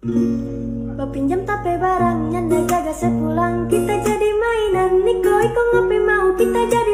Pinjam tape barangnya, jaga sepulang kita jadi mainan. Niko iko ngopi mau kita jadi